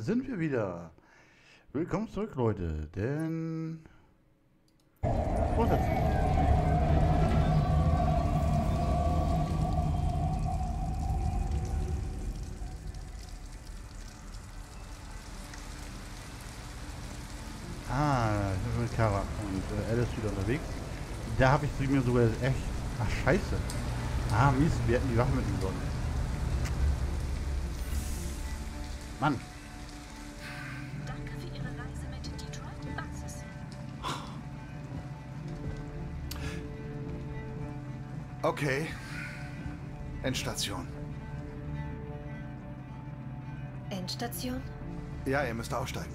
sind wir wieder. Willkommen zurück, Leute, denn... Fortsetzen. Ich bin mit Kara und Alice wieder unterwegs. Da habe ich mir sogar echt... Ach, scheiße. Mist, wir hätten die Waffen mitnehmen sollen. Mann. Danke für Ihre Reise mit Detroit Basis. Okay. Endstation. Endstation? Ja, ihr müsst aussteigen.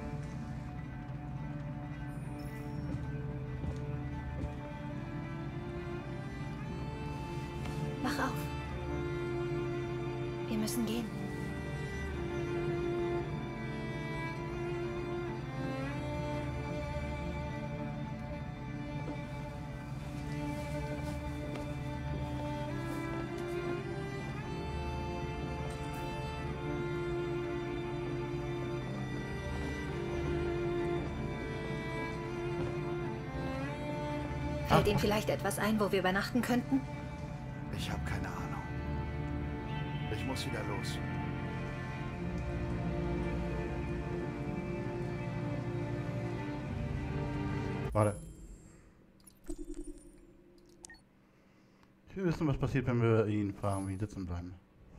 Wach auf. Wir müssen gehen. Fällt Ihnen vielleicht etwas ein, wo wir übernachten könnten? Ich habe keine Ahnung. Ich muss wieder los. Warte. Ich will wissen, was passiert, wenn wir ihn fragen, wie sitzen bleiben.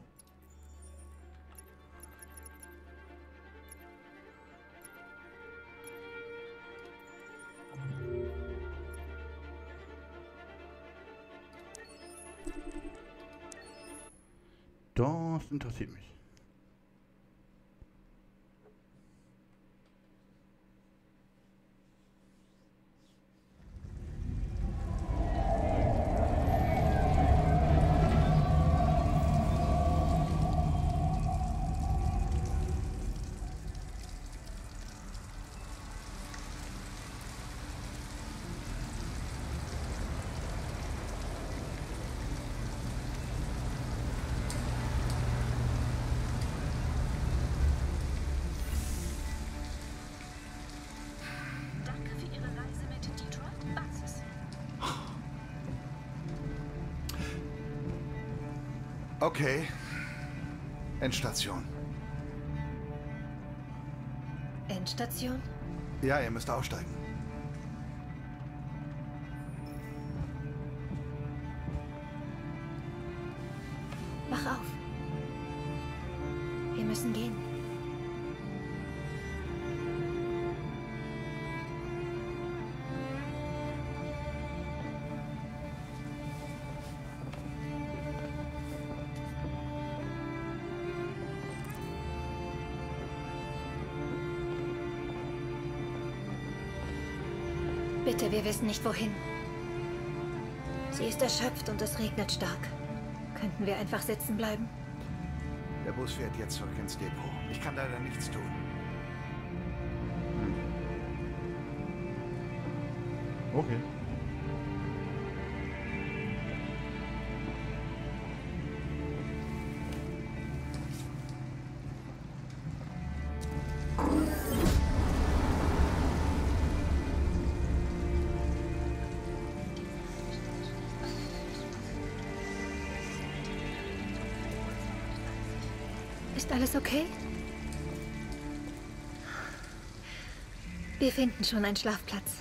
Das interessiert mich. Danke für Ihre Reise mit Detroit Basis. Okay. Endstation. Endstation? Ja, ihr müsst aussteigen. Wach auf. Wir müssen gehen. Bitte, wir wissen nicht wohin. Sie ist erschöpft und es regnet stark. Könnten wir einfach sitzen bleiben? Der Bus fährt jetzt zurück ins Depot. Ich kann leider nichts tun. Okay. Ist alles okay? Wir finden schon einen Schlafplatz.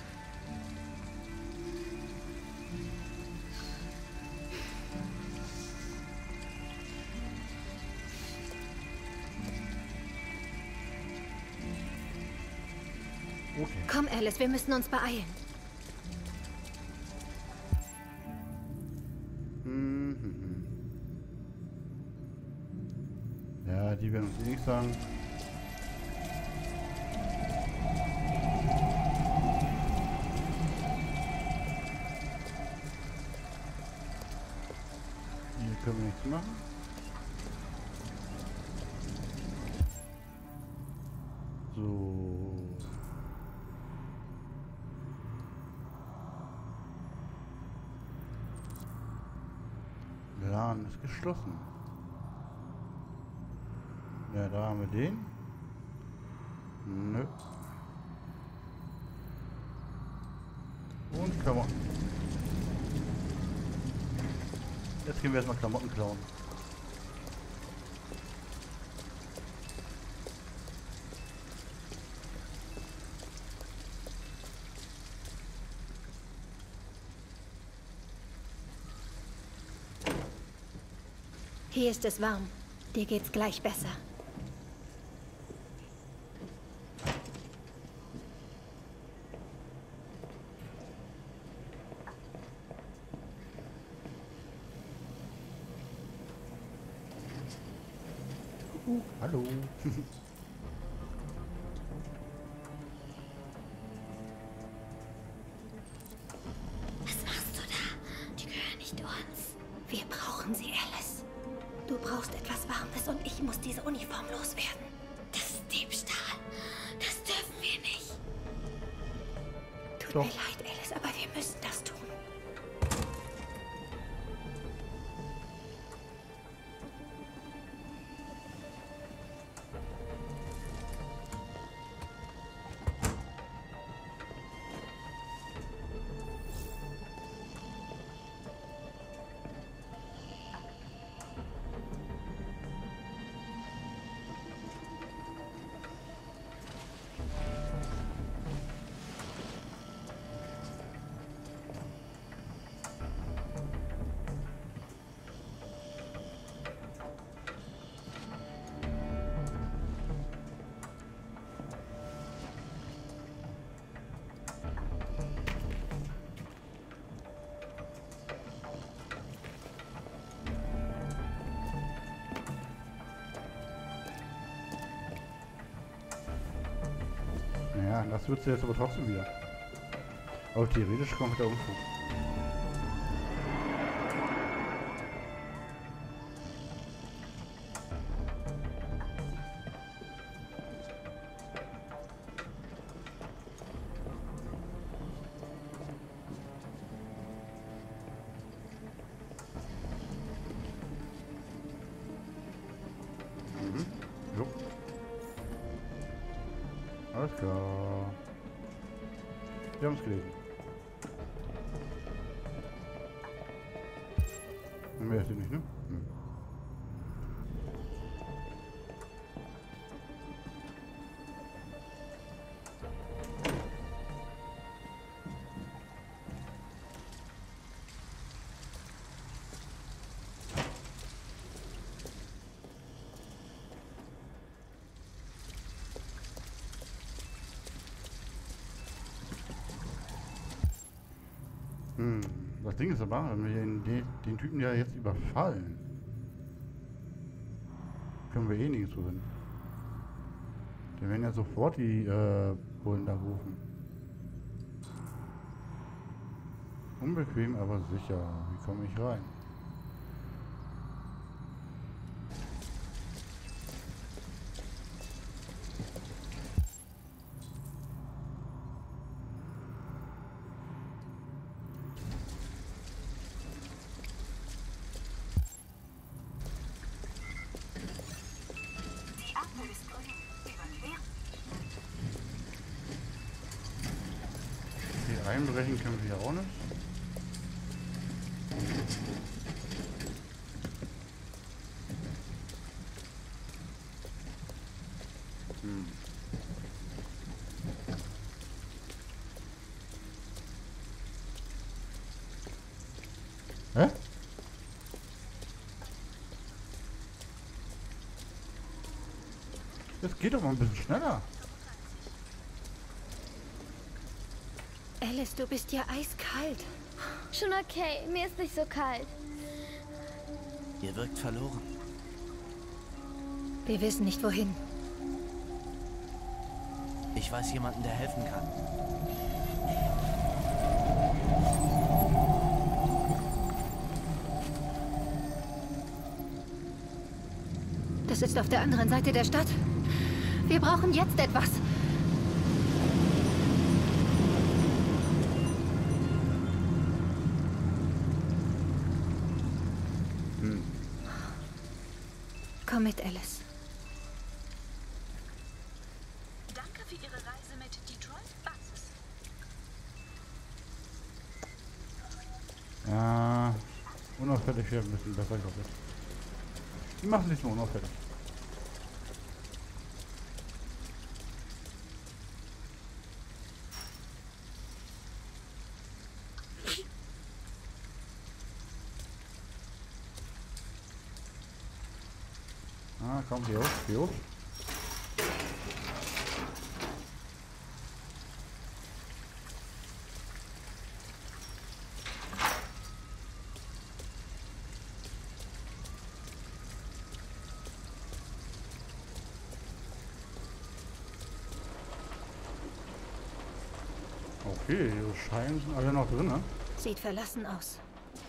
Okay. Komm, Alice, wir müssen uns beeilen. Ja, die werden uns eh nichts sagen. Hier können wir nichts machen. So. Laden ist geschlossen. Ja, da haben wir den. Nö. Und Klamotten. Jetzt gehen wir erstmal Klamotten klauen. Hier ist es warm. Dir geht's gleich besser. Hallo. Was machst du da? Die gehören nicht uns. Wir brauchen sie, Alice. Du brauchst etwas Warmes und ich muss diese Uniform loswerden. Das ist Diebstahl. Das dürfen wir nicht. Tut Doch. mir leid, Alice, aber wir müssen das tun. Ja, das wird sie jetzt aber trotzdem wieder. Aber theoretisch kommt der Unfug. Jo. Alles klar. Wir haben es gelesen. Mehr ist hier nicht, ne? Hm. Das Ding ist aber, wenn wir den Typen ja jetzt überfallen, können wir eh nichts gewinnen. Wir werden ja sofort die Bullen da rufen. Unbequem, aber sicher. Wie komme ich rein? Die einbrechen können wir ja auch nicht. Hä? Das geht doch mal ein bisschen schneller. Alice, du bist ja eiskalt. Schon okay, mir ist nicht so kalt. Ihr wirkt verloren. Wir wissen nicht wohin. Ich weiß jemanden, der helfen kann. Das ist auf der anderen Seite der Stadt. Wir brauchen jetzt etwas. Komm mit, Alice. Danke unauffällig wäre ein bisschen besser, glaube ich. Die machen nicht so unauffällig. Ah, komm, geh hoch, geh hoch. Okay, die Scheine sind alle noch drin, ne? Sieht verlassen aus.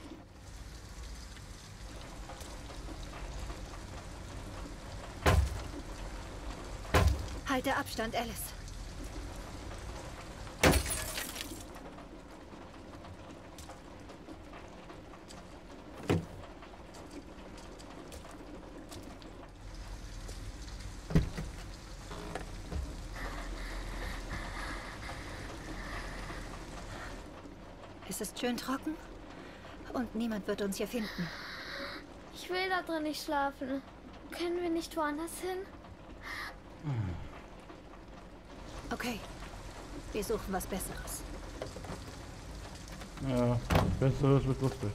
Halte Abstand, Alice. Es ist schön trocken und niemand wird uns hier finden. Ich will da drin nicht schlafen. Können wir nicht woanders hin? Okay, wir suchen was Besseres. Ja, Besseres wird lustig.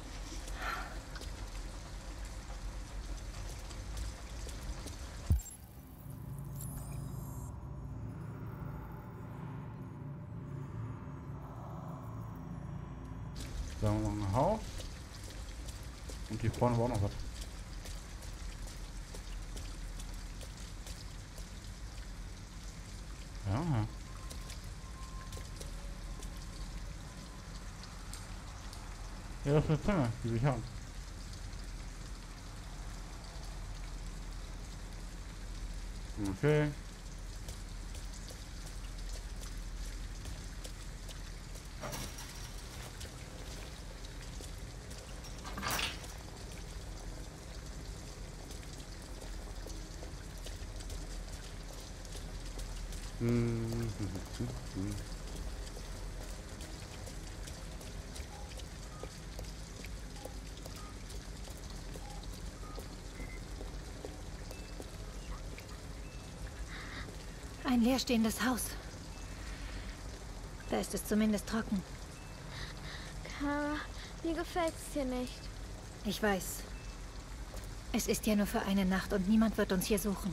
Da haben wir noch ein Haus. Und hier vorne war auch noch was. Ja. Ja, das ist eine Zange, die will ich haben. Okay. Ein leerstehendes Haus. Da ist es zumindest trocken. Kara, mir gefällt es hier nicht. Ich weiß. Es ist ja nur für eine Nacht und niemand wird uns hier suchen.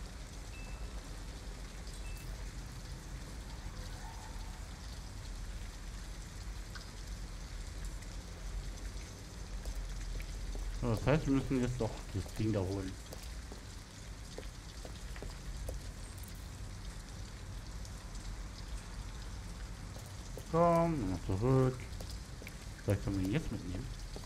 So, das heißt, wir müssen jetzt doch das Ding da holen. Komm, noch zurück. Vielleicht können wir ihn jetzt mitnehmen.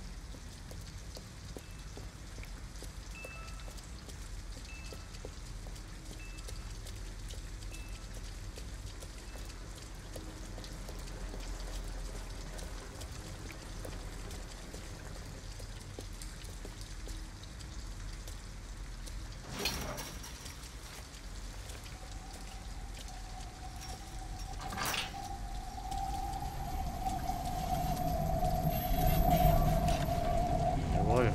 Jawohl.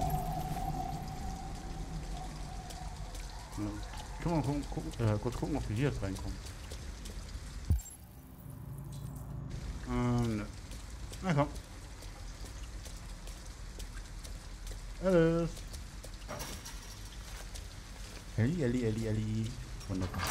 Können wir kurz gucken, ob wir hier jetzt reinkommen. Nö. Na komm. Alice. Ellie. Wunderbar.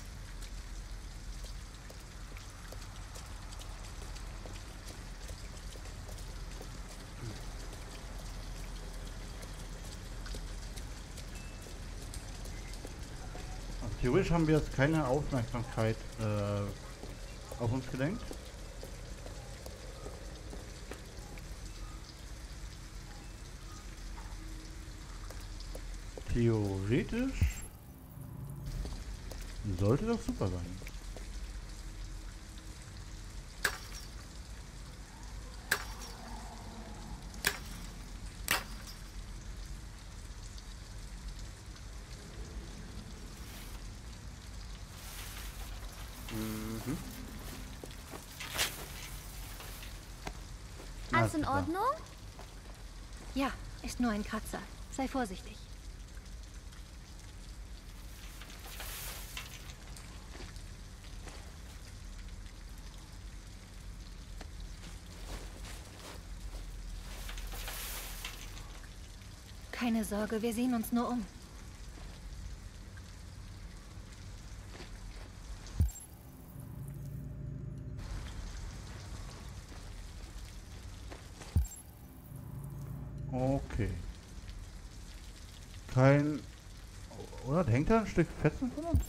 Also theoretisch haben wir jetzt keine Aufmerksamkeit auf uns gelenkt. Theoretisch sollte das super sein. Mhm. Alles in Ordnung? Ja, ist nur ein Kratzer. Sei vorsichtig. Keine Sorge, wir sehen uns nur um. Okay. Kein... Oder? Hängt da ein Stück Fetzen von uns?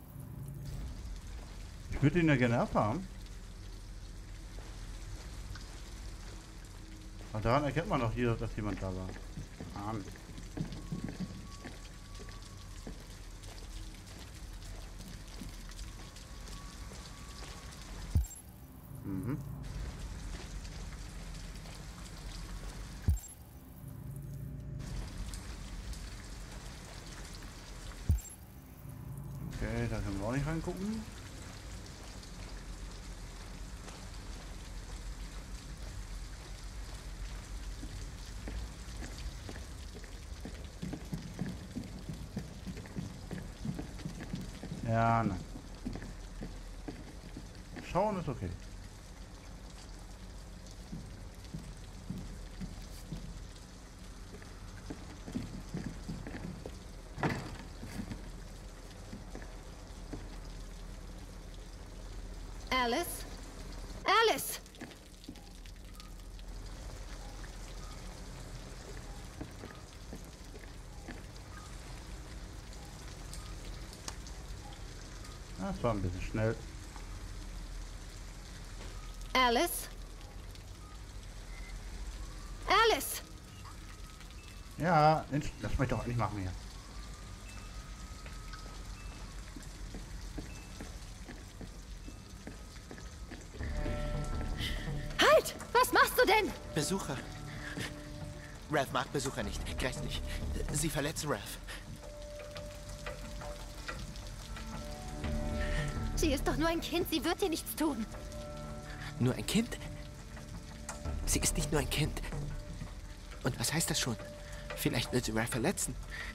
Ich würde ihn ja gerne abhaben. Aber daran erkennt man doch hier, dass jemand da war. Mann. Mhm. Okay, da können wir auch nicht reingucken. Ja, nein. Schauen ist okay. Alice? Alice! Das war ein bisschen schnell. Alice? Alice! Ja, lass mich doch nicht machen hier. Halt! Was machst du denn? Besucher. Ralph mag Besucher nicht. Grässlich. Sie verletzen Ralph. Sie ist doch nur ein Kind, sie wird dir nichts tun. Nur ein Kind? Sie ist nicht nur ein Kind. Und was heißt das schon? Vielleicht wird sie Ralph verletzen.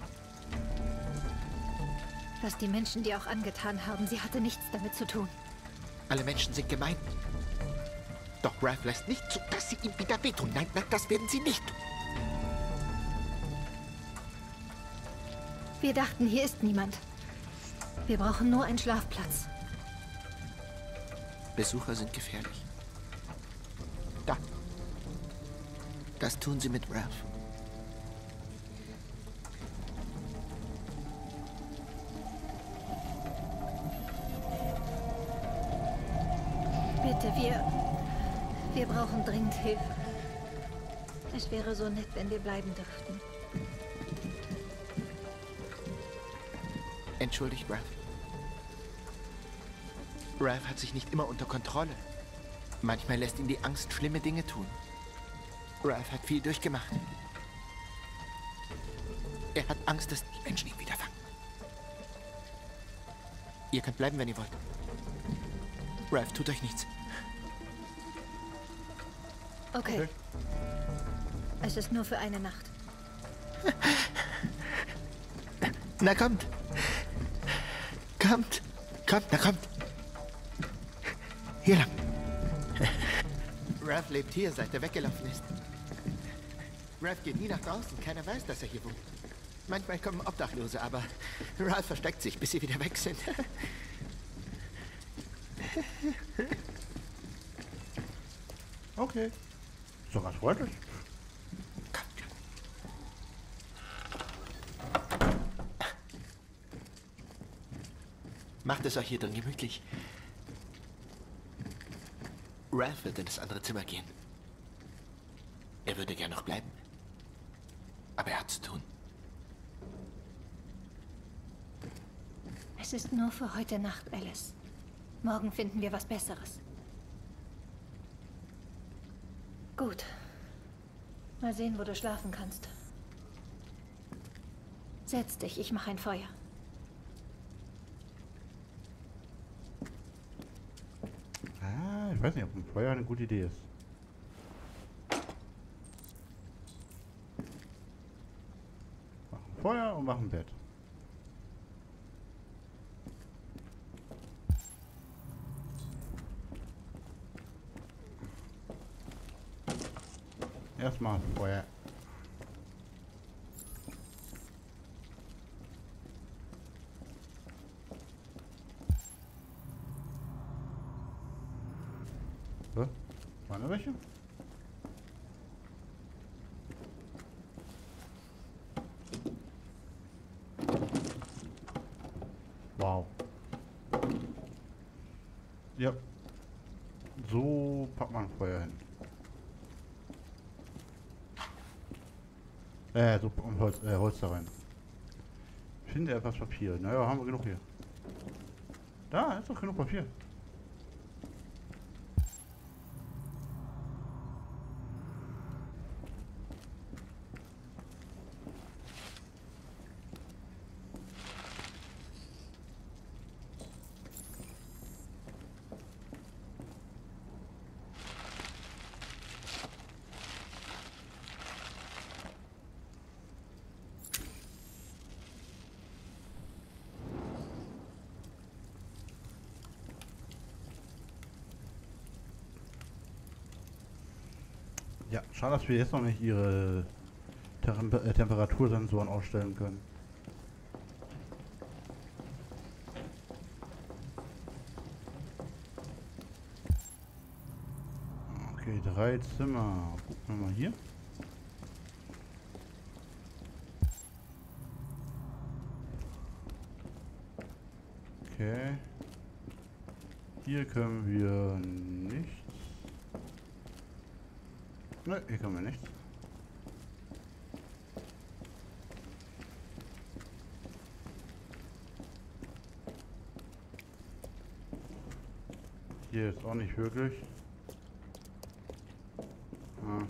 Was die Menschen dir auch angetan haben, sie hatte nichts damit zu tun. Alle Menschen sind gemein. Doch Ralph lässt nicht zu, dass sie ihm wieder wehtun. Nein, nein, das werden sie nicht tun. Wir dachten, hier ist niemand. Wir brauchen nur einen Schlafplatz. Besucher sind gefährlich. Da. Das tun sie mit Ralph. Bitte, wir brauchen dringend Hilfe. Es wäre so nett, wenn wir bleiben dürften. Entschuldigt Ralph. Ralph hat sich nicht immer unter Kontrolle. Manchmal lässt ihn die Angst schlimme Dinge tun. Ralph hat viel durchgemacht. Er hat Angst, dass die Menschen ihn wieder fangen. Ihr könnt bleiben, wenn ihr wollt. Ralph, tut euch nichts. Okay. Es ist nur für eine Nacht. Na kommt. Kommt. Kommt, na kommt. Hier lang. Ralph lebt hier, seit er weggelaufen ist. Ralph geht nie nach draußen. Keiner weiß, dass er hier wohnt. Manchmal kommen Obdachlose, aber Ralph versteckt sich, bis sie wieder weg sind. Okay. Ist doch ganz freundlich. Macht es euch hier drin gemütlich. Ralph wird in das andere Zimmer gehen. Er würde gern noch bleiben. Aber er hat zu tun. Es ist nur für heute Nacht, Alice. Morgen finden wir was Besseres. Gut. Mal sehen, wo du schlafen kannst. Setz dich, ich mache ein Feuer. Ich weiß nicht, ob ein Feuer eine gute Idee ist. mach ein Bett. Erstmal Feuer. Was? Waren da welche? Wow. Ja. So packt man Feuer hin. So packt man Holz da rein. Finde etwas Papier. Naja, haben wir genug hier. Da ist doch genug Papier. Ja, schade, dass wir jetzt noch nicht ihre Temperatursensoren ausstellen können. Okay, 3 Zimmer. Gucken wir mal hier. Okay. Hier können wir nichts. Ne, hier können wir nichts. Hier ist auch nicht wirklich. Ah.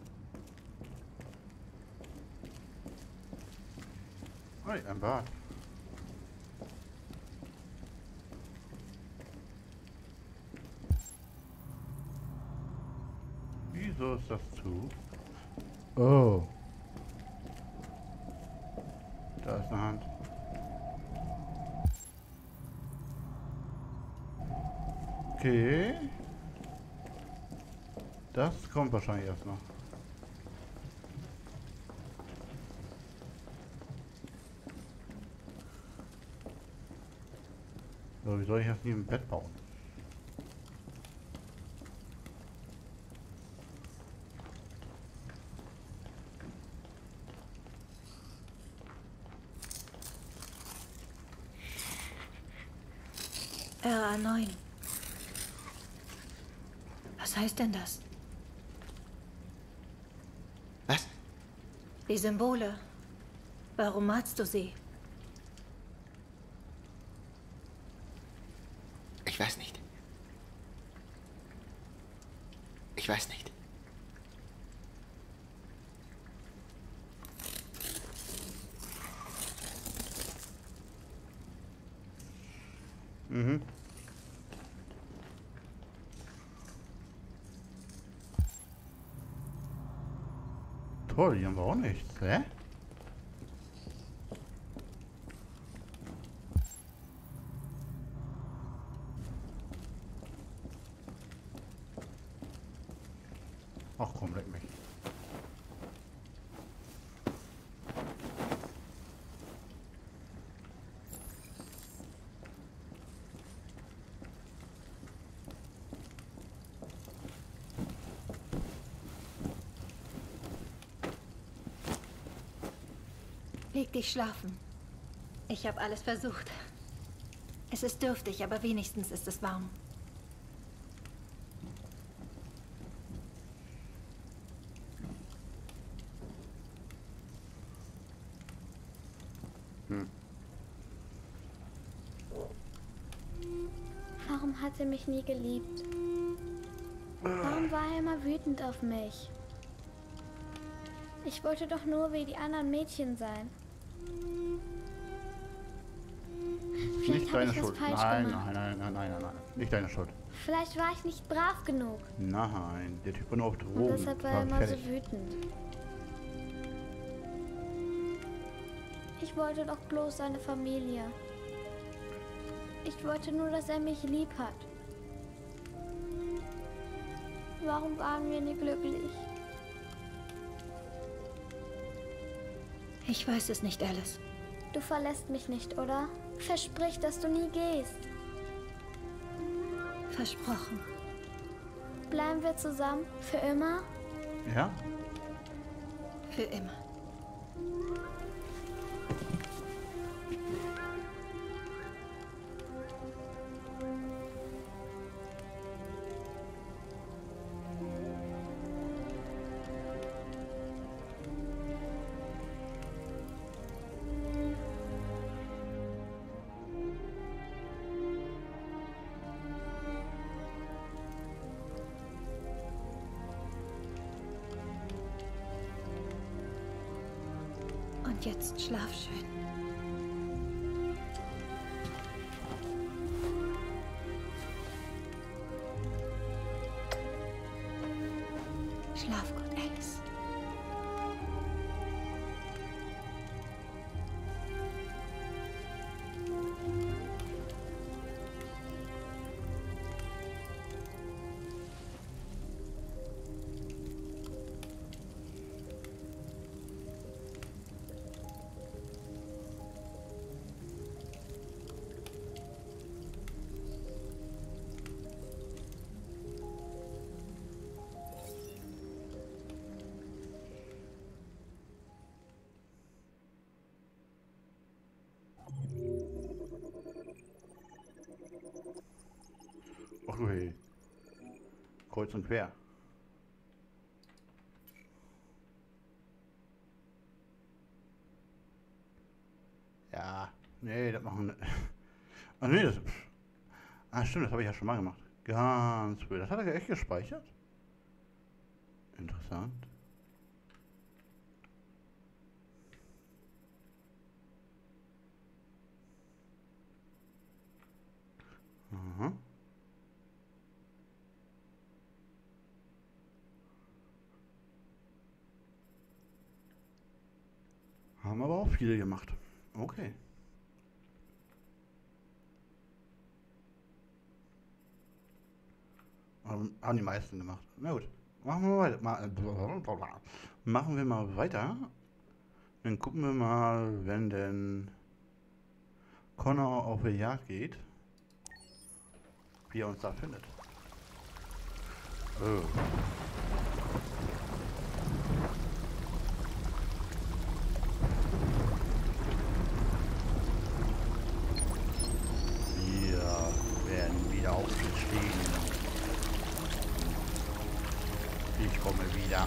Hey, ein Bad. Wieso ist das zu? Oh. Da ist eine Hand. Okay. Das kommt wahrscheinlich erst noch. So, wie soll ich das nie im Bett bauen? RA9. Was heißt denn das? Was? Die Symbole. Warum malst du sie? Ich weiß nicht. Ich weiß nicht. Mhm. Toll, hier haben wir auch nichts, hä? Ach komm, leck mich. Leg dich schlafen. Ich habe alles versucht. Es ist dürftig, aber wenigstens ist es warm. Warum hat er mich nie geliebt? Warum war er immer wütend auf mich? Ich wollte doch nur wie die anderen Mädchen sein. Vielleicht Nicht habe deine ich was Schuld. falsch Nein, gemacht. nein. Nicht deine Schuld. Vielleicht war ich nicht brav genug. Nein, der Typ war nur auf Drogen. Und deshalb war er immer so fertig. wütend. Ich wollte doch bloß seine Familie. Ich wollte nur, dass er mich lieb hat. Warum waren wir nie glücklich? Ich weiß es nicht, Alice. Du verlässt mich nicht, oder? Versprich, dass du nie gehst. Versprochen. Bleiben wir zusammen? Für immer? Ja? Für immer. Und jetzt schlaf schön. Schlaf gut, Alice. Ach du hey. Kreuz und quer. Ja, nee, das machen. Ach nee, das. Ah, stimmt, das habe ich ja schon mal gemacht. Ganz früh. Das hat er echt gespeichert? Interessant. Aha. Haben aber auch viele gemacht. Okay. Haben die meisten gemacht. Na gut. Machen wir weiter. Machen wir mal weiter. Dann gucken wir mal, wenn denn Connor auf die Jagd geht, wie er uns da findet. Oh. Wir werden wieder aufgestiegen. Ich komme wieder.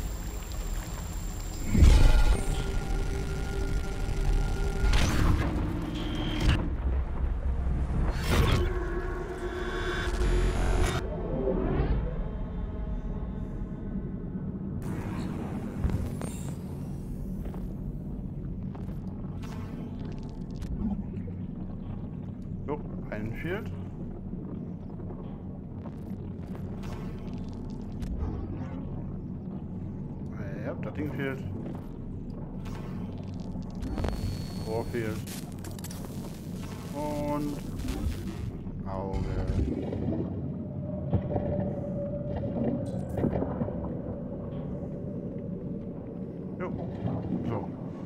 So, ein Schild. Ja, das Ding fehlt. Ohr fehlt. Und Auge. Jo. So.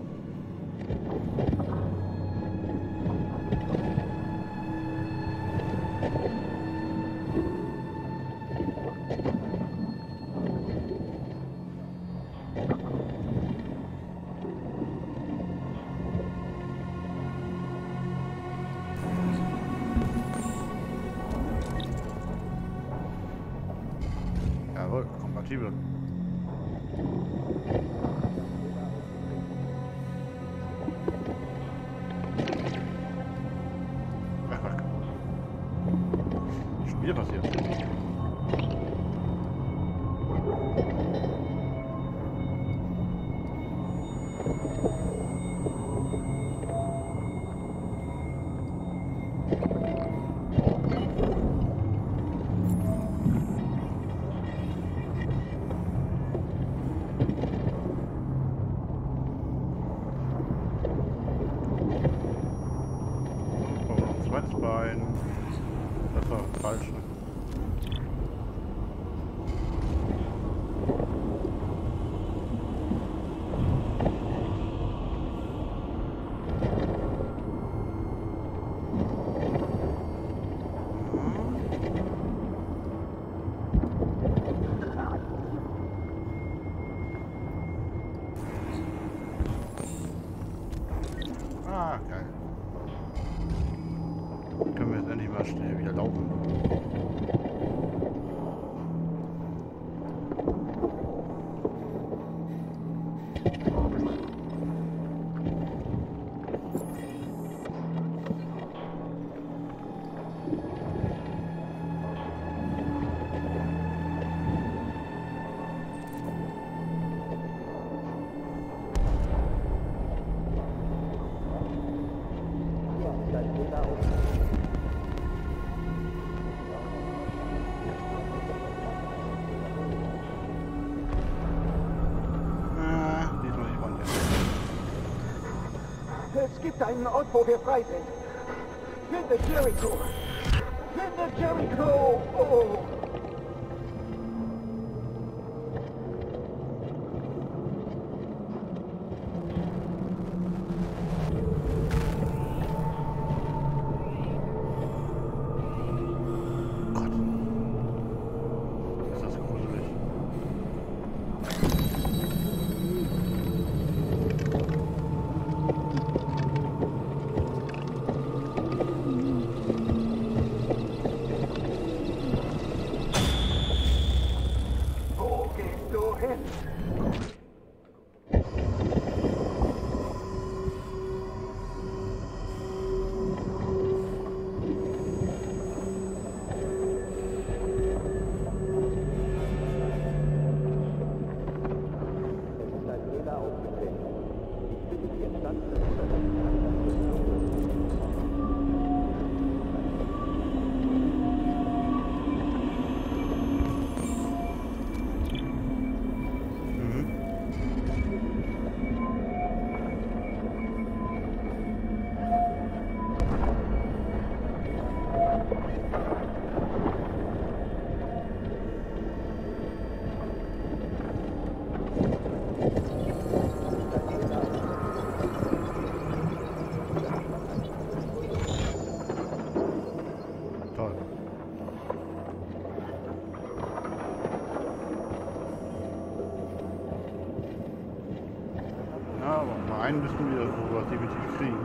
Jawohl, kompatibel. Ach, fuck. Schon wieder passiert. Ah, geil. Können wir jetzt endlich mal schnell wieder laufen. Diesmal nicht runter. Es gibt einen Ort, wo wir frei sind. Finde Jericho! Finde Jericho! Oh! Gott. Ist das gruselig. Wo gehst du hin? Toll. Ja, aber mal einen müssen wir sowas definitiv kriegen.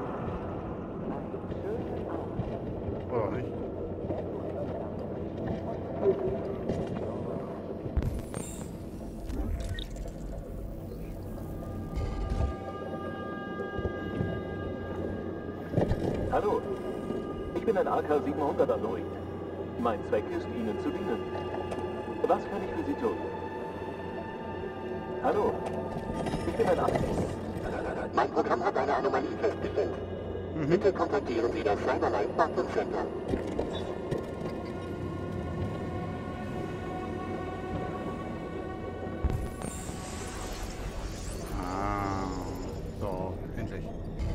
Oder nicht? Hallo, ich bin ein AK-700 Android. Mein Zweck ist, Ihnen zu dienen. Was kann ich für Sie tun? Hallo, ich bin ein AK. Mein Programm hat eine Anomalie festgestellt. Bitte kontaktieren Sie das Cyberlife Wartungcenter. Ah, so, endlich.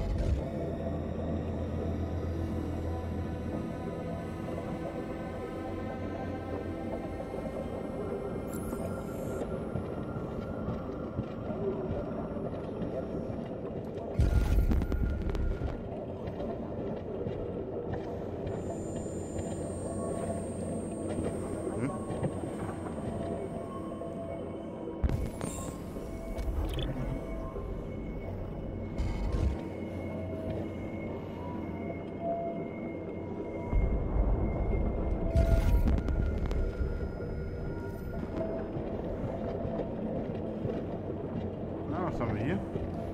Na, was haben wir hier?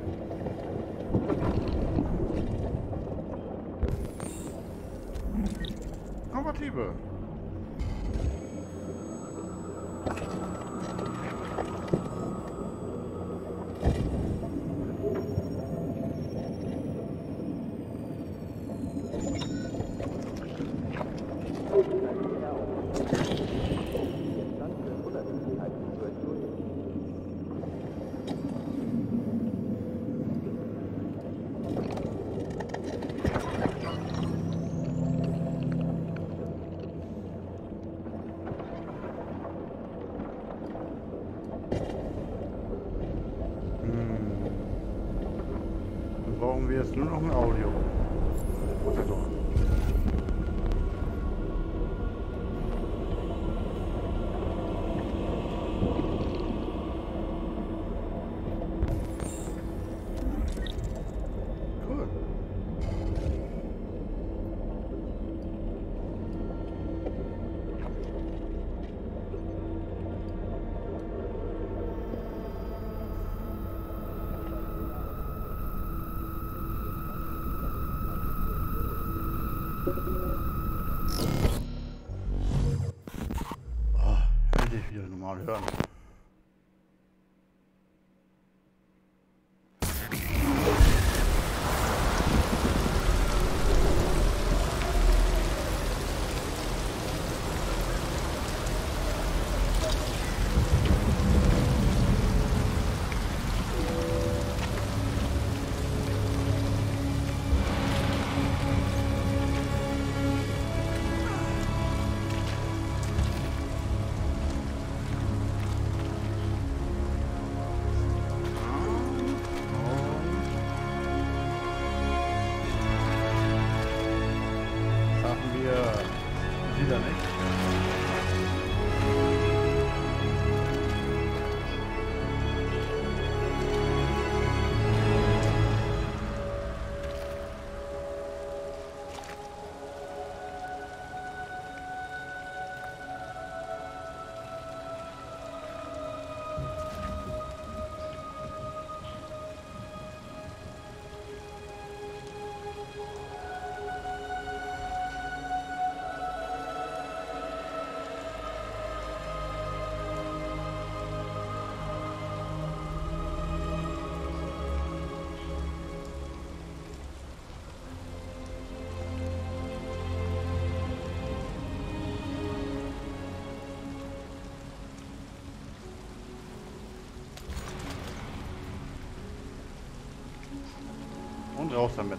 Kompatibel. brauchen wir jetzt nur noch ein Audio. Also. Cool. Oh, endlich wieder normal hören. Wieder nicht. Und raus damit.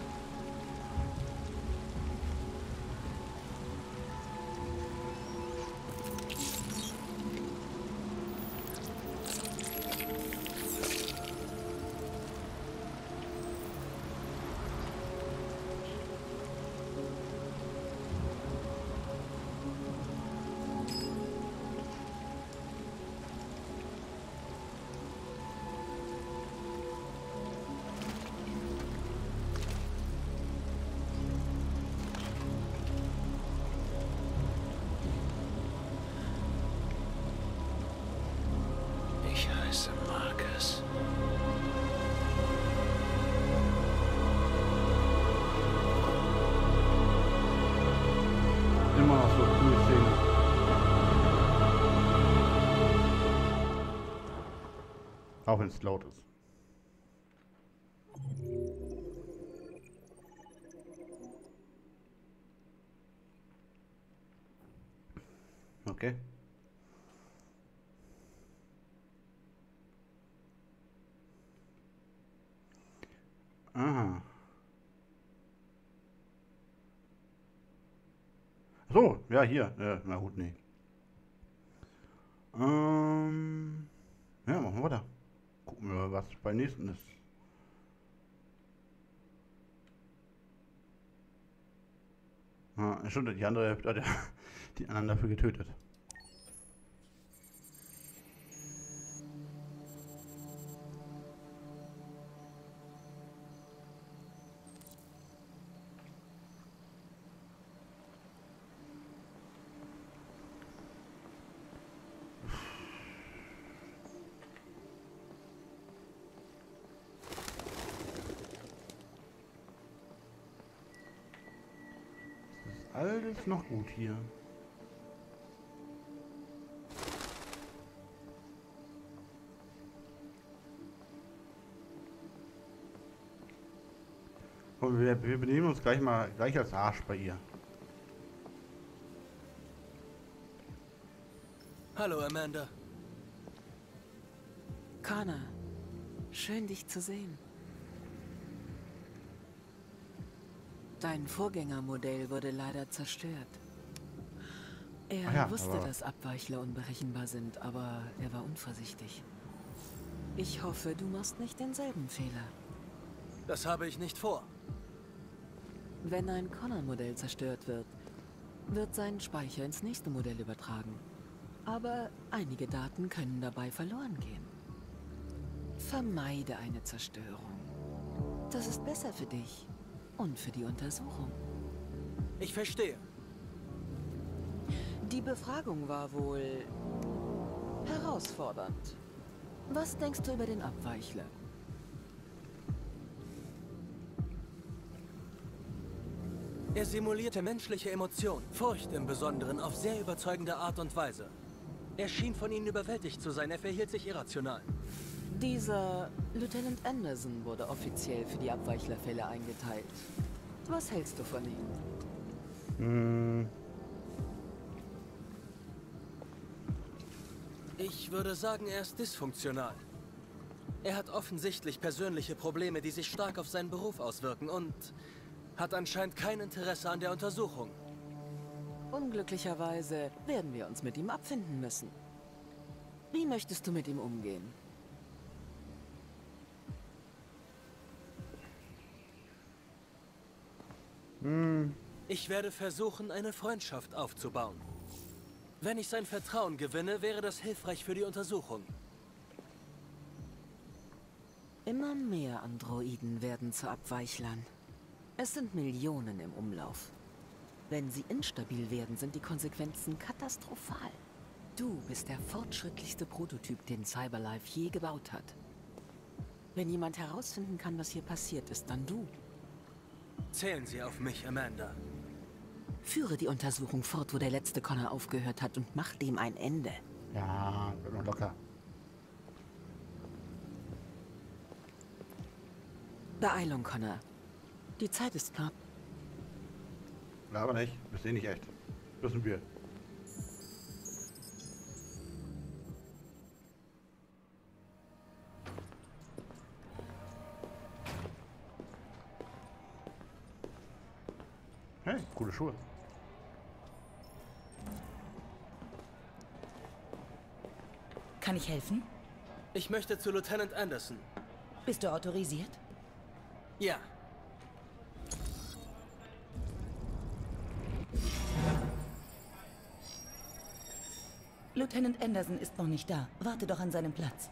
Ich heiße Marcus. Immer noch so coole Szene. Auch wenn es laut ist. Okay. Aha. So, ja, hier. Na gut, nee. Ja, machen wir weiter. Gucken wir, was beim nächsten ist. Ah, stimmt, die andere Hälfte hat ja die anderen dafür getötet. Alles noch gut hier. Und wir benehmen uns gleich als Arsch bei ihr. Hallo, Amanda. Connor, schön dich zu sehen. Dein Vorgängermodell wurde leider zerstört. Er wusste, dass Abweichler unberechenbar sind, aber er war unvorsichtig. Ich hoffe, du machst nicht denselben Fehler. Das habe ich nicht vor. Wenn ein Connor-Modell zerstört wird, wird sein Speicher ins nächste Modell übertragen. Aber einige Daten können dabei verloren gehen. Vermeide eine Zerstörung. Das ist besser für dich und für die Untersuchung. Ich verstehe. Die Befragung war wohl herausfordernd. Was denkst du über den Abweichler? Er simulierte menschliche Emotionen, Furcht im Besonderen, auf sehr überzeugende Art und Weise. Er schien von ihnen überwältigt zu sein, er verhielt sich irrational. Dieser Lieutenant Anderson wurde offiziell für die Abweichlerfälle eingeteilt. Was hältst du von ihm? Ich würde sagen, er ist dysfunktional. Er hat offensichtlich persönliche Probleme, die sich stark auf seinen Beruf auswirken und hat anscheinend kein Interesse an der Untersuchung. Unglücklicherweise werden wir uns mit ihm abfinden müssen. Wie möchtest du mit ihm umgehen? Ich werde versuchen, eine Freundschaft aufzubauen. Wenn ich sein Vertrauen gewinne, wäre das hilfreich für die Untersuchung. Immer mehr Androiden werden zu Abweichlern. Es sind Millionen im Umlauf. Wenn sie instabil werden, sind die Konsequenzen katastrophal. Du bist der fortschrittlichste Prototyp, den Cyberlife je gebaut hat. Wenn jemand herausfinden kann, was hier passiert ist, dann du. Zählen Sie auf mich, Amanda. Führe die Untersuchung fort, wo der letzte Connor aufgehört hat und mach dem ein Ende. Ja, wird noch locker. Beeilung, Connor. Die Zeit ist knapp. Ja, aber nicht. Wir sehen nicht echt. Wissen wir. Hey, coole Schuhe. Kann ich helfen? Ich möchte zu Lieutenant Anderson. Bist du autorisiert? Ja. Lieutenant Anderson ist noch nicht da. Warte doch an seinem Platz.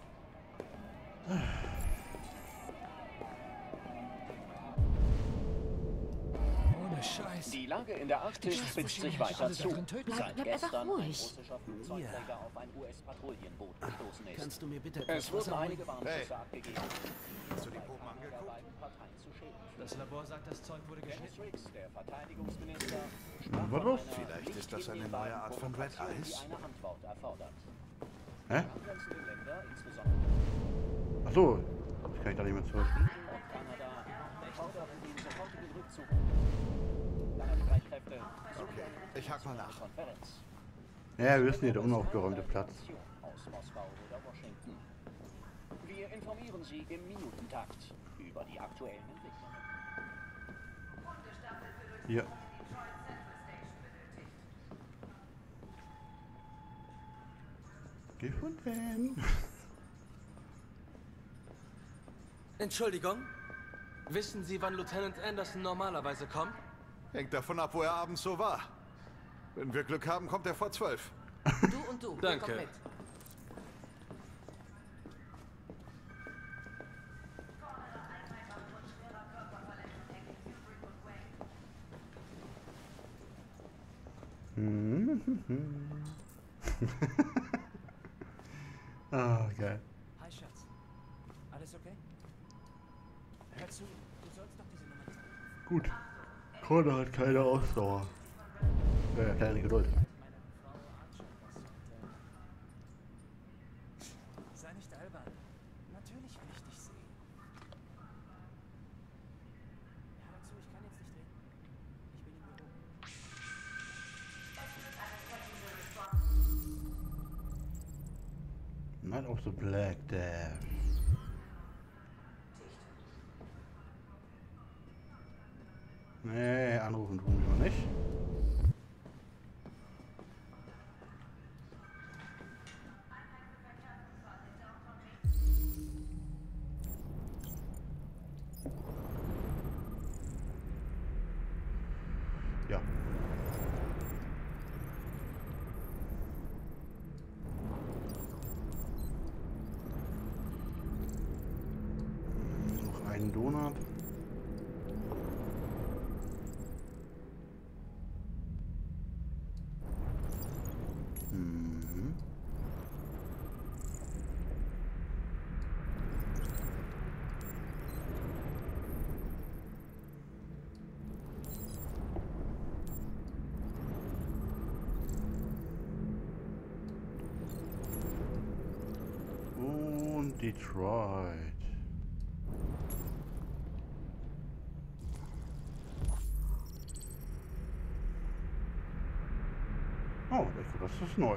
Ohne Scheiß. Die Lage in der Arktis spitzt sich weiter zu. Seit Bleib gestern ein ruhig. russischer Flugzeugträger auf ein US-Patrouillenboot gestoßen ist. Kannst du mir bitte Es wurden einige Warnschüsse abgegeben. Hast du die Proben angeguckt? Das Labor sagt, das Zeug wurde Dennis geschnitten. Riggs, der Verteidigungsminister, Was los? Vielleicht ist das eine neue Art von Red Eyes. eine Antwort erfordert. Hä? Angrenzende Länder, insbesondere Achso. Das kann ich da nicht mehr zurück. und Kanada, fordern den sofortigen Rückzug aller Streitkräfte. Okay, ich hack mal nach. Konferenz. Ja, wir wissen hier der unaufgeräumte Platz. Aus Moskau oder Washington. Wir informieren Sie im Minutentakt über die aktuellen Entwicklungen. Hier. Gefunden. Entschuldigung. Wissen Sie, wann Lieutenant Anderson normalerweise kommt? Hängt davon ab, wo er abends so war. Wenn wir Glück haben, kommt er vor 12. Du und du, Danke. komm mit. Ah, geil. Hi, Schatz. Alles okay? Hör zu, du sollst doch diese Nummer nicht. Gut. Connor hat keine Ausdauer. Keine Geduld. Sei nicht albern. Natürlich will ich dich sehen. Hör zu, ich kann jetzt nicht reden. Ich bin im Büro. Night of the Black Death. Nee, anrufen tun wir noch nicht. Mission Detroit. Oh, das ist neu.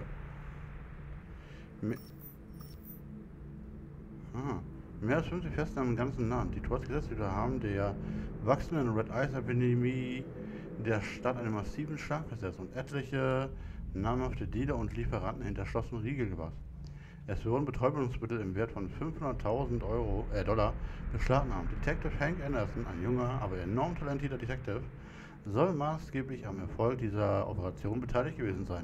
Mehr als 50 Festnahmen im ganzen Land, die trotz Gesetzhüter haben der wachsenden Red Ice-Epidemie der Stadt einen massiven Schlag versetzt und etliche namhafte Dealer und Lieferanten hinter Schloss und Riegel gebracht. Es wurden Betäubungsmittel im Wert von 500.000 Dollar beschlagnahmt. Detective Hank Anderson, ein junger, aber enorm talentierter Detective, soll maßgeblich am Erfolg dieser Operation beteiligt gewesen sein,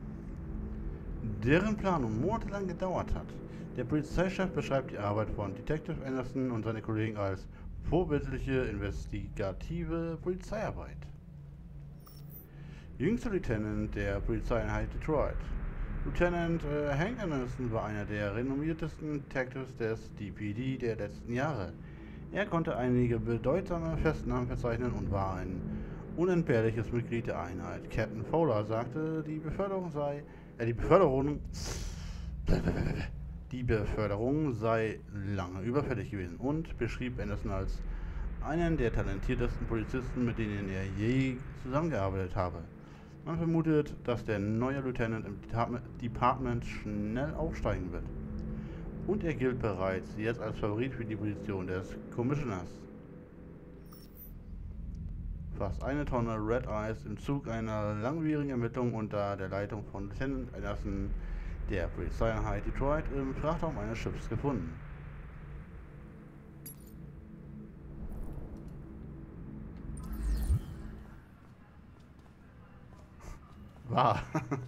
deren Planung monatelang gedauert hat. Der Polizeichef beschreibt die Arbeit von Detective Anderson und seine Kollegen als vorbildliche investigative Polizeiarbeit. Jüngster Lieutenant der Polizeieinheit Detroit. Lieutenant Hank Anderson war einer der renommiertesten Detectives des DPD der letzten Jahre. Er konnte einige bedeutsame Festnahmen verzeichnen und war ein unentbehrliches Mitglied der Einheit. Captain Fowler sagte, die Beförderung sei lange überfällig gewesen und beschrieb Anderson als einen der talentiertesten Polizisten, mit denen er je zusammengearbeitet habe. Man vermutet, dass der neue Lieutenant im Department schnell aufsteigen wird. Und er gilt bereits jetzt als Favorit für die Position des Commissioners. Fast eine Tonne Red Ice im Zug einer langwierigen Ermittlung unter der Leitung von Lieutenant Anderson der Polizeieinheit Detroit im Frachtraum eines Schiffs gefunden. Wahr.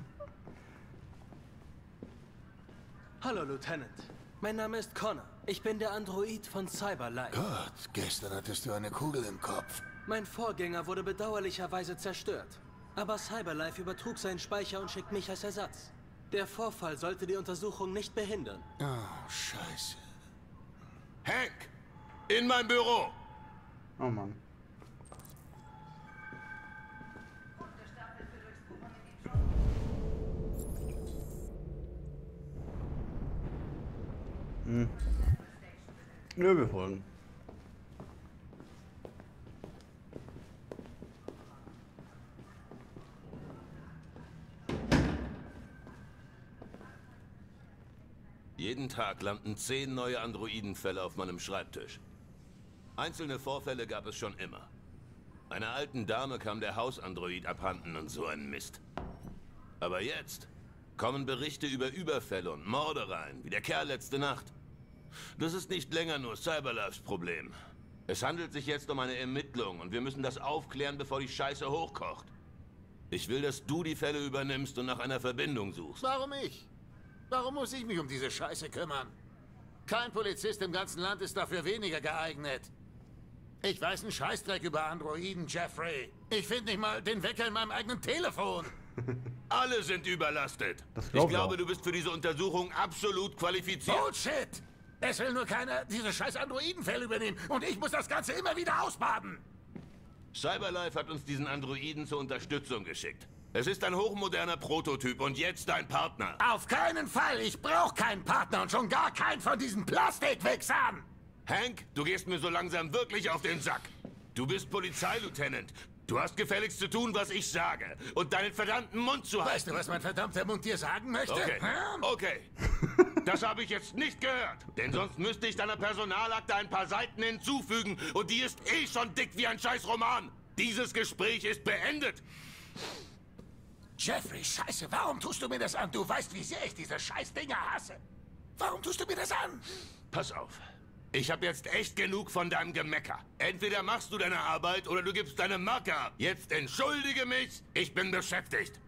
Hallo, Lieutenant. Mein Name ist Connor. Ich bin der Android von Cyberlife. Gott, gestern hattest du eine Kugel im Kopf. Mein Vorgänger wurde bedauerlicherweise zerstört. Aber Cyberlife übertrug seinen Speicher und schickt mich als Ersatz. Der Vorfall sollte die Untersuchung nicht behindern. Oh, Scheiße. Hank! In mein Büro! Oh Mann. Nö, wir folgen. Jeden Tag landen 10 neue Androidenfälle auf meinem Schreibtisch. Einzelne Vorfälle gab es schon immer. Einer alten Dame kam der Hausandroid abhanden und so ein Mist. Aber jetzt kommen Berichte über Überfälle und Morde rein, wie der Kerl letzte Nacht. Das ist nicht länger nur Cyberlifes Problem. Es handelt sich jetzt um eine Ermittlung und wir müssen das aufklären, bevor die Scheiße hochkocht. Ich will, dass du die Fälle übernimmst und nach einer Verbindung suchst. Warum ich? Warum muss ich mich um diese Scheiße kümmern? Kein Polizist im ganzen Land ist dafür weniger geeignet. Ich weiß einen Scheißdreck über Androiden, Jeffrey. Ich finde nicht mal den Wecker in meinem eigenen Telefon. Alle sind überlastet. Ich glaube, du bist für diese Untersuchung absolut qualifiziert. Bullshit! Es will nur keiner diese scheiß Androidenfälle übernehmen und ich muss das Ganze immer wieder ausbaden. Cyberlife hat uns diesen Androiden zur Unterstützung geschickt. Es ist ein hochmoderner Prototyp und jetzt dein Partner. Auf keinen Fall! Ich brauche keinen Partner und schon gar keinen von diesen Plastikwichsern! Hank, du gehst mir so langsam wirklich auf den Sack. Du bist Polizeileutnant. Du hast gefälligst zu tun, was ich sage. Und deinen verdammten Mund zu halten. Weißt du, was mein verdammter Mund dir sagen möchte? Okay, okay. Das habe ich jetzt nicht gehört. Denn sonst müsste ich deiner Personalakte ein paar Seiten hinzufügen. Und die ist eh schon dick wie ein Scheißroman. Dieses Gespräch ist beendet. Jeffrey, Scheiße, warum tust du mir das an? Du weißt, wie sehr ich diese Scheißdinger hasse. Warum tust du mir das an? Pass auf. Ich habe jetzt echt genug von deinem Gemecker. Entweder machst du deine Arbeit oder du gibst deine Marke ab. Jetzt entschuldige mich, ich bin beschäftigt.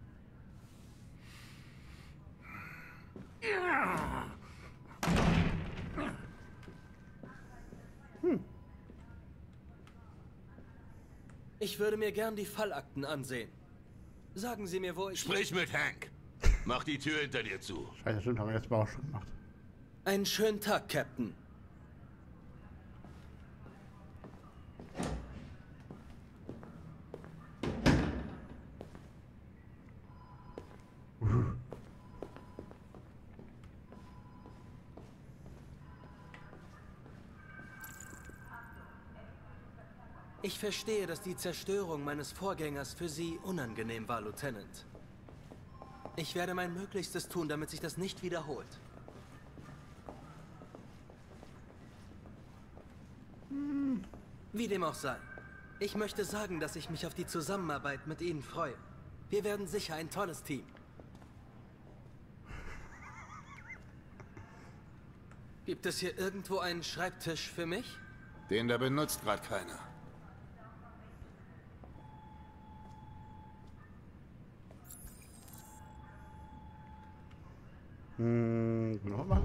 Ich würde mir gern die Fallakten ansehen. Sagen Sie mir, wo ich... Sprich mit Hank. Mach die Tür hinter dir zu. Scheiße, stimmt, haben wir jetzt mal auch schon gemacht. Einen schönen Tag, Captain. Ich verstehe, dass die Zerstörung meines Vorgängers für Sie unangenehm war, Lieutenant. Ich werde mein Möglichstes tun, damit sich das nicht wiederholt. Wie dem auch sei. Ich möchte sagen, dass ich mich auf die Zusammenarbeit mit Ihnen freue. Wir werden sicher ein tolles Team. Gibt es hier irgendwo einen Schreibtisch für mich? Den da benutzt gerade keiner. Nochmal?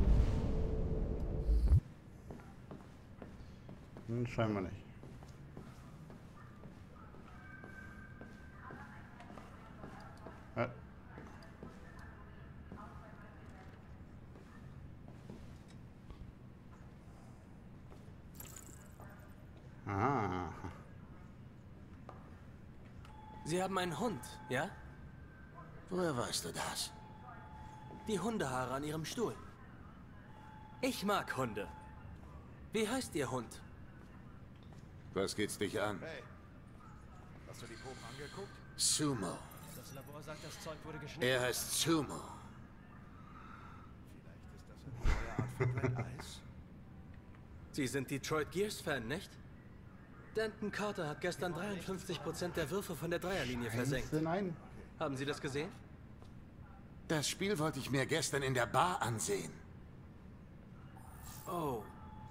Scheinbar nicht. Ah. Sie haben einen Hund, ja? Woher weißt du das? Die Hundehaare an Ihrem Stuhl. Ich mag Hunde. Wie heißt Ihr Hund? Was geht's dich an? Hey, hast du die Proben angeguckt? Sumo. Das Labor sagt, das Zeug wurde geschnitten. Er heißt Sumo. Vielleicht ist das eine neue Art von Black Ice. Sie sind Detroit Gears-Fan, nicht? Danton Carter hat gestern 53% der Würfe von der Dreierlinie versenkt. Nein. Haben Sie das gesehen? Das Spiel wollte ich mir gestern in der Bar ansehen. Oh.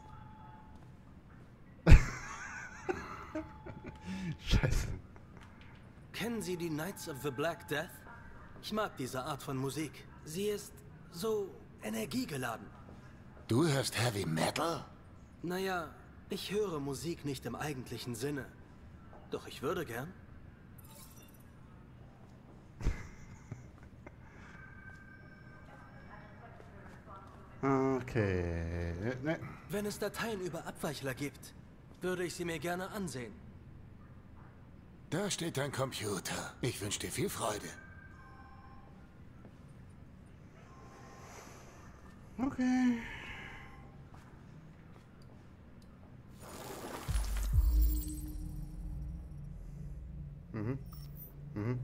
Scheiße. Kennen Sie die Knights of the Black Death? Ich mag diese Art von Musik. Sie ist so energiegeladen. Du hörst Heavy Metal? Naja, ich höre Musik nicht im eigentlichen Sinne. Doch ich würde gern. Okay. Ne. Wenn es Dateien über Abweichler gibt, würde ich sie mir gerne ansehen. Da steht dein Computer. Ich wünsche dir viel Freude. Okay. Mhm. Mhm.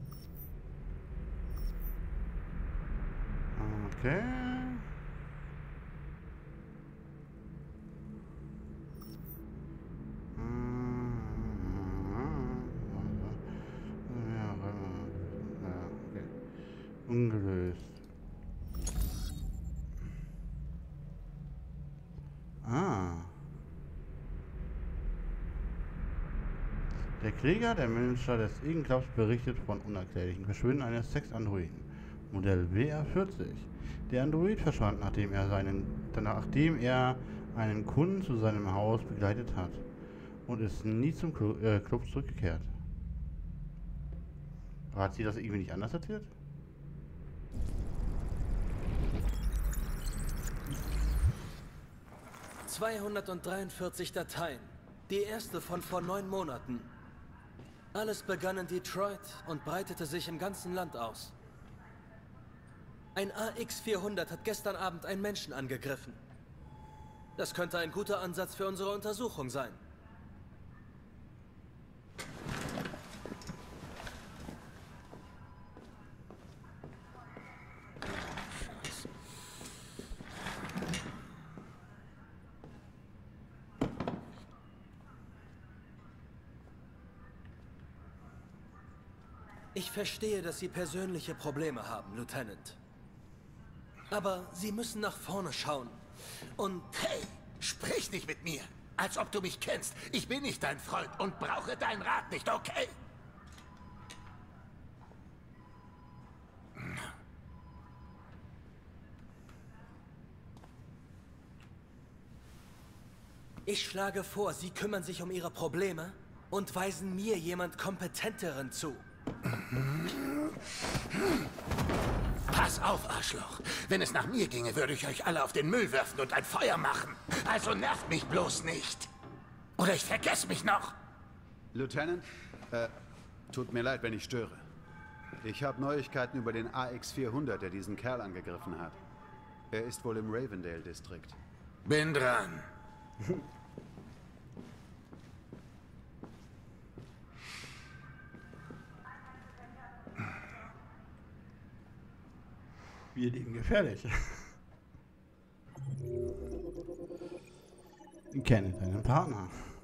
Okay. Ungelöst. Der Krieger, der Manager des Egenclubs, berichtet von unerklärlichen Verschwinden eines Sex-Androiden. Modell WR40. Der Android verschwand, nachdem er einen Kunden zu seinem Haus begleitet hat und ist nie zum Club zurückgekehrt. Hat sie das irgendwie nicht anders erzählt? ...243 Dateien. Die erste von vor 9 Monaten. Alles begann in Detroit und breitete sich im ganzen Land aus. Ein AX-400 hat gestern Abend einen Menschen angegriffen. Das könnte ein guter Ansatz für unsere Untersuchung sein. Ich verstehe, dass Sie persönliche Probleme haben, Lieutenant. Aber Sie müssen nach vorne schauen. Und... Hey, sprich nicht mit mir, als ob du mich kennst. Ich bin nicht dein Freund und brauche deinen Rat nicht, okay? Ich schlage vor, Sie kümmern sich um Ihre Probleme und weisen mir jemand Kompetenteren zu. Pass auf, Arschloch. Wenn es nach mir ginge, würde ich euch alle auf den Müll werfen und ein Feuer machen. Also nervt mich bloß nicht. Oder ich vergesse mich noch. Lieutenant, tut mir leid, wenn ich störe. Ich habe Neuigkeiten über den AX-400, der diesen Kerl angegriffen hat. Er ist wohl im Ravendale-Distrikt. Bin dran. Wir leben gefährlich. Kenne deinen Partner.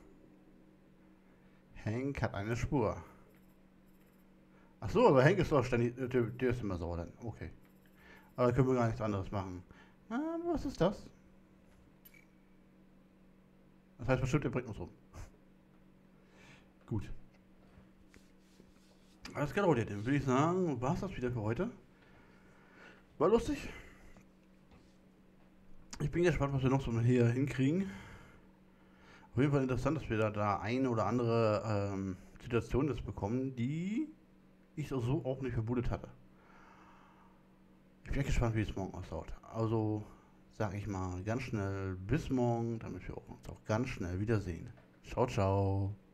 Hank hat eine Spur. Ach so, aber Hank ist doch ständig, der ist immer so dann. Okay. Aber können wir gar nichts anderes machen. Was ist das? Das heißt bestimmt, er bringt uns um. Gut. Alles klar, Leute. Dann würde ich sagen, war es das wieder für heute. War lustig. Ich bin gespannt, was wir noch so hier hinkriegen. Auf jeden Fall interessant, dass wir da eine oder andere Situation jetzt bekommen, die ich so auch nicht vermutet hatte. Ich bin gespannt, wie es morgen ausschaut. Also sage ich mal ganz schnell bis morgen, damit wir uns auch ganz schnell wiedersehen. Ciao, ciao.